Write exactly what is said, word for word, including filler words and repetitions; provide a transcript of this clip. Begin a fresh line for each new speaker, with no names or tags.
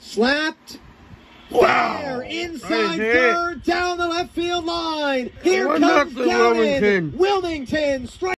Slapped.
Wow.
There, inside
Right here.
third, down the left field line. Here
One
comes
nothing,
Downton.
Wilmington.
Wilmington strike.